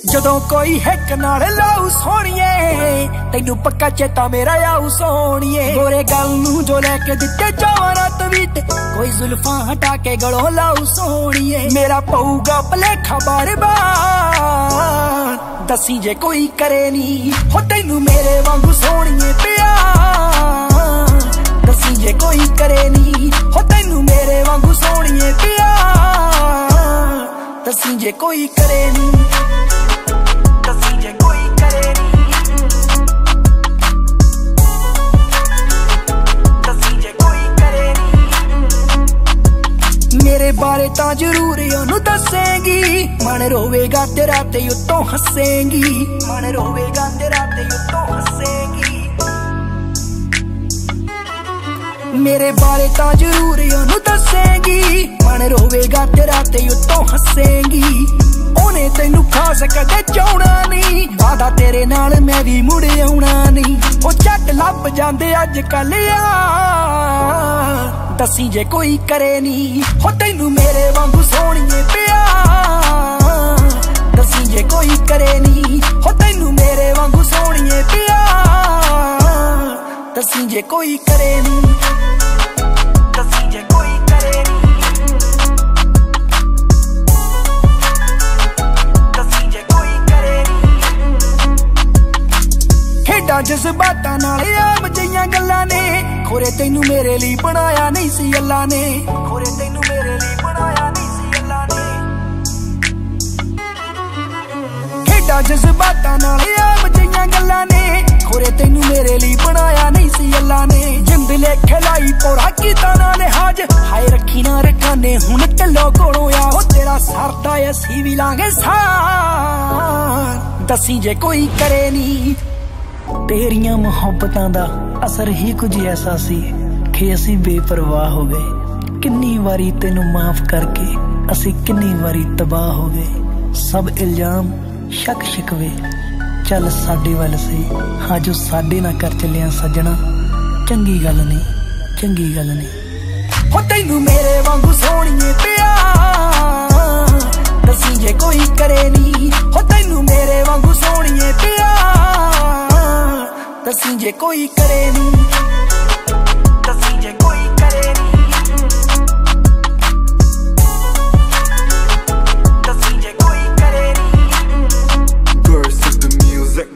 ਜਦੋਂ ਕੋਈ ਹਿੱਕ ਨਾਲ ਲਾਉ ਸੋਹਣੀਏ ਤੈਨੂੰ ਪੱਕਾ ਚੇਤਾ ਮੇਰਾ ਆਉ ਸੋਹਣੀਏ। ਗੋਰੇ ਗੱਲ ਨੂੰ ਜੋ ਲੈ ਕੇ ਦਿੱਤੇ ਚਾਵਾਂ ਤਵੀਤ ਕੋਈ ਜ਼ੁਲਫਾਂ ਹਟਾ ਕੇ ਗਲੋਂ ਲਾਉ ਸੋਹਣੀਏ। ਮੇਰਾ ਪਊਗਾ ਭਲੇਖਾ ਬਾਰ-ਬਾਰ ਦੱਸੀ ਜੇ ਕੋਈ ਕਰੇ ਨੀ ਹੋ ਤੈਨੂੰ ਮੇਰੇ ਵਾਂਗੂ ਸੋਹਣੀਏ ਪਿਆਰ। ਦੱਸੀ ਜੇ ਕੋਈ ਕਰੇ ਨੀ ਹੋ ਤੈਨੂੰ ਮੇਰੇ ਵਾਂਗੂ ਸੋਹਣੀਏ ਪਿਆਰ। ਦੱਸੀ ਜੇ ਕੋਈ ਕਰੇ ਨੀ मेरे बारे तां जरूर ओनू दसेंगी। मन रोवेगा तेरा ते उत्तों हसेंगी। मन रोवेगा तेरा ते उत्तों हसेंगी। मेरे बारे तां जरूर ओनू दसेंगी। मन रोवेगा तेरा ते उत्तों हसेंगी। ओने तैनू खास कदे चाहना नहीं वादा तेरे नाल मैं भी मुड़ आउणा नहीं। ओ झट लभ जांदे अज कल यार दसी जे कोई करे नी हो तैनू मेरे वांगू सोहणीए प्यार। दसी जे कोई करे नी हो तैनू मेरे वांगू सोहणीए प्यार। दसी जे कोई करे नी दसी जे कोई करे नी दसी जे कोई करे नी। खेडां जज़्बातां नाल आम जिहियां गल्लां ने खोरे तैनू मेरे लिए बनाया नहीं सी अल्लाह ने। खोरे तैनू मेरे लिए बनाया नहीं सी अल्लाह ने। खेडां जज़्बातां नाल आम जिहियां गल्लां ने खोरे तैनू मेरे लिए बनाया नहीं सी अल्लाह ने। जिंद लेखे लाई पोरा कीता ना लिहाज हाय रखी ना रखाने हुण ढिल्लो कोलों आ हो तेरा सरदा असीं भी लांगे सार। दसी जे कोई करे नी तेरियां मुहब्बतां दा असर ही कुछ ऐसा सी कि असी बेपरवाह हो गए। किन्नी वारी तेनू माफ करके असी किन्नी वारी तबाह हो गए। सब इल्जाम शक शिकवे चल साडे वल से हाँ जो साडे ना कर चलिया सजना चंगी गल नहीं चंगी गल नहीं। हो तैनू मेरे वांगू सोहणीए प्यार। दसी जे कोई करे नी हो तैनू मेरे वांगू सोहणीए प्यार। दसी जे कोई करे नी दसी जे कोई करे नी दसी जे कोई करे नी। Burst of the music.